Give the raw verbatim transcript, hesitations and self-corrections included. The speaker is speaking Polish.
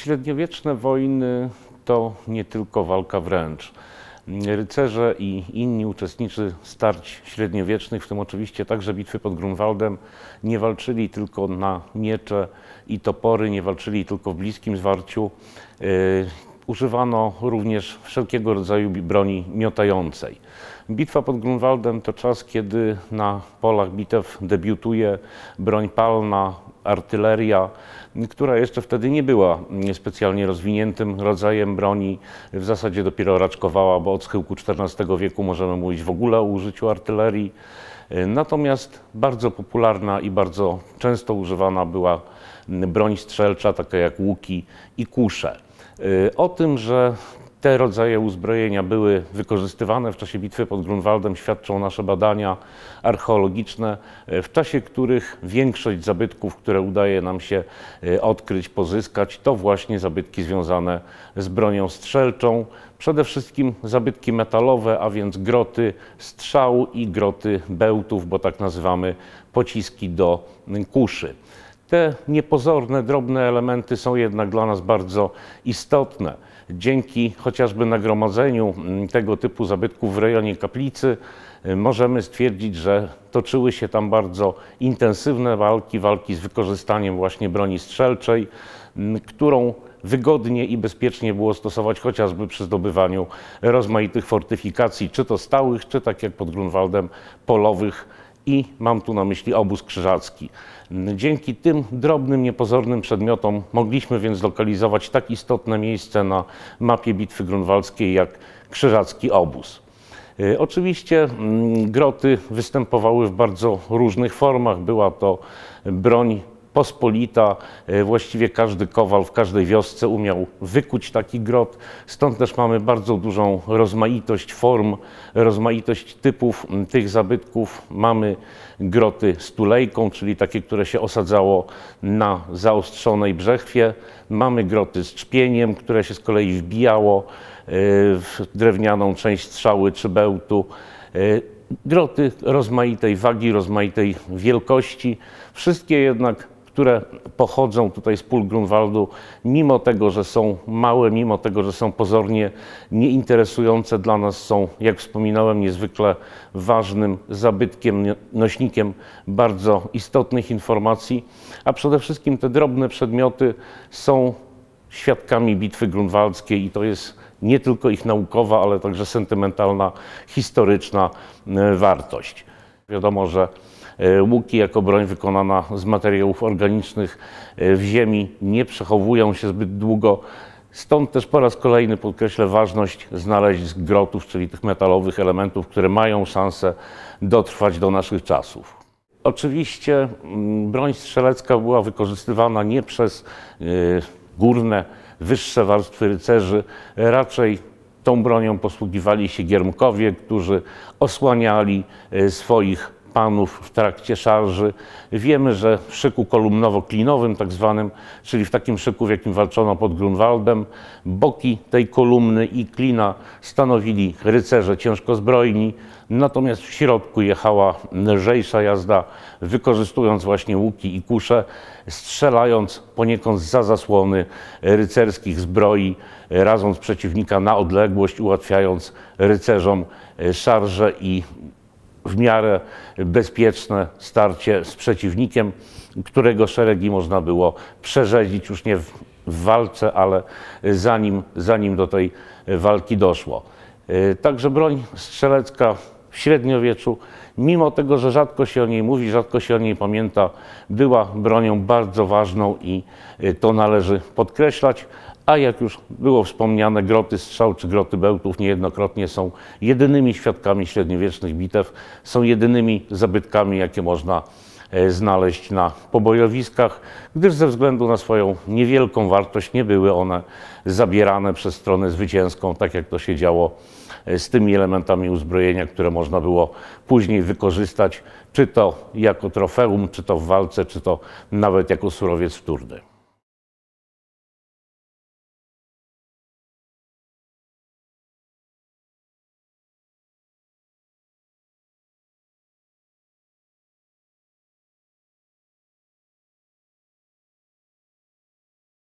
Średniowieczne wojny to nie tylko walka wręcz. Rycerze i inni uczestnicy starć średniowiecznych, w tym oczywiście także bitwy pod Grunwaldem, nie walczyli tylko na miecze i topory, nie walczyli tylko w bliskim zwarciu. Yy, używano również wszelkiego rodzaju broni miotającej. Bitwa pod Grunwaldem to czas, kiedy na polach bitew debiutuje broń palna, artyleria, która jeszcze wtedy nie była specjalnie rozwiniętym rodzajem broni. W zasadzie dopiero raczkowała, bo od schyłku czternastego wieku możemy mówić w ogóle o użyciu artylerii. Natomiast bardzo popularna i bardzo często używana była broń strzelcza, taka jak łuki i kusze. O tym, że te rodzaje uzbrojenia były wykorzystywane w czasie bitwy pod Grunwaldem, świadczą nasze badania archeologiczne, w czasie których większość zabytków, które udaje nam się odkryć, pozyskać, to właśnie zabytki związane z bronią strzelczą. Przede wszystkim zabytki metalowe, a więc groty strzał i groty bełtów, bo tak nazywamy pociski do kuszy. Te niepozorne, drobne elementy są jednak dla nas bardzo istotne. Dzięki chociażby nagromadzeniu tego typu zabytków w rejonie kaplicy możemy stwierdzić, że toczyły się tam bardzo intensywne walki, walki z wykorzystaniem właśnie broni strzelczej, którą wygodnie i bezpiecznie było stosować chociażby przy zdobywaniu rozmaitych fortyfikacji, czy to stałych, czy tak jak pod Grunwaldem polowych. I mam tu na myśli obóz krzyżacki. Dzięki tym drobnym, niepozornym przedmiotom mogliśmy więc lokalizować tak istotne miejsce na mapie bitwy grunwaldzkiej jak krzyżacki obóz. Oczywiście groty występowały w bardzo różnych formach. Była to broń pospolita, właściwie każdy kowal w każdej wiosce umiał wykuć taki grot, stąd też mamy bardzo dużą rozmaitość form, rozmaitość typów tych zabytków. Mamy groty z tulejką, czyli takie, które się osadzało na zaostrzonej brzechwie. Mamy groty z trzpieniem, które się z kolei wbijało w drewnianą część strzały czy bełtu. Groty rozmaitej wagi, rozmaitej wielkości, wszystkie jednak, które pochodzą tutaj z pól Grunwaldu, mimo tego, że są małe, mimo tego, że są pozornie nieinteresujące dla nas, są, jak wspominałem, niezwykle ważnym zabytkiem, nośnikiem bardzo istotnych informacji, a przede wszystkim te drobne przedmioty są świadkami bitwy grunwaldzkiej i to jest nie tylko ich naukowa, ale także sentymentalna, historyczna wartość. Wiadomo, że łuki jako broń wykonana z materiałów organicznych w ziemi nie przechowują się zbyt długo. Stąd też po raz kolejny podkreślę ważność znalezisk grotów, czyli tych metalowych elementów, które mają szansę dotrwać do naszych czasów. Oczywiście broń strzelecka była wykorzystywana nie przez górne, wyższe warstwy rycerzy, raczej tą bronią posługiwali się giermkowie, którzy osłaniali swoich panów w trakcie szarży. Wiemy, że w szyku kolumnowo-klinowym tak zwanym, czyli w takim szyku, w jakim walczono pod Grunwaldem, boki tej kolumny i klina stanowili rycerze ciężkozbrojni, natomiast w środku jechała lżejsza jazda, wykorzystując właśnie łuki i kusze, strzelając poniekąd zza zasłony rycerskich zbroi, rażąc przeciwnika na odległość, ułatwiając rycerzom szarże i w miarę bezpieczne starcie z przeciwnikiem, którego szeregi można było przerzedzić już nie w, w walce, ale zanim, zanim do tej walki doszło. Także broń strzelecka w średniowieczu, mimo tego, że rzadko się o niej mówi, rzadko się o niej pamięta, była bronią bardzo ważną i to należy podkreślać. A jak już było wspomniane, groty strzał czy groty bełtów niejednokrotnie są jedynymi świadkami średniowiecznych bitew, są jedynymi zabytkami, jakie można znaleźć na pobojowiskach, gdyż ze względu na swoją niewielką wartość nie były one zabierane przez stronę zwycięską, tak jak to się działo z tymi elementami uzbrojenia, które można było później wykorzystać, czy to jako trofeum, czy to w walce, czy to nawet jako surowiec wtórny.